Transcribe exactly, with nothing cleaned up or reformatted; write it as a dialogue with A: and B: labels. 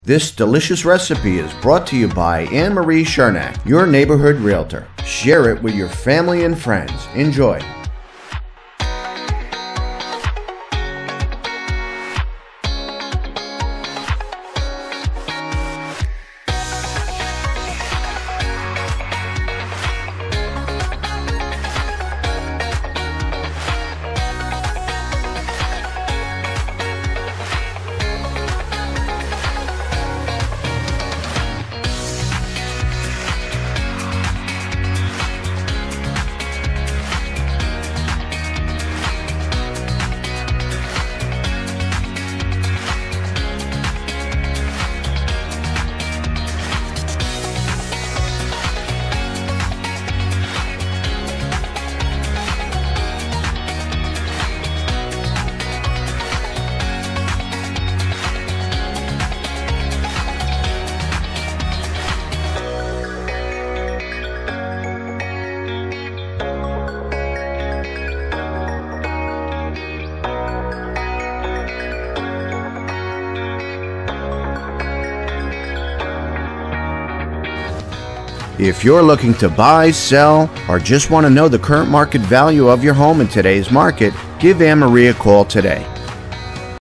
A: This delicious recipe is brought to you by Annemarie Chernak, your neighborhood realtor. Share it with your family and friends. Enjoy. If you're looking to buy, sell, or just want to know the current market value of your home in today's market, give Annemarie a call today.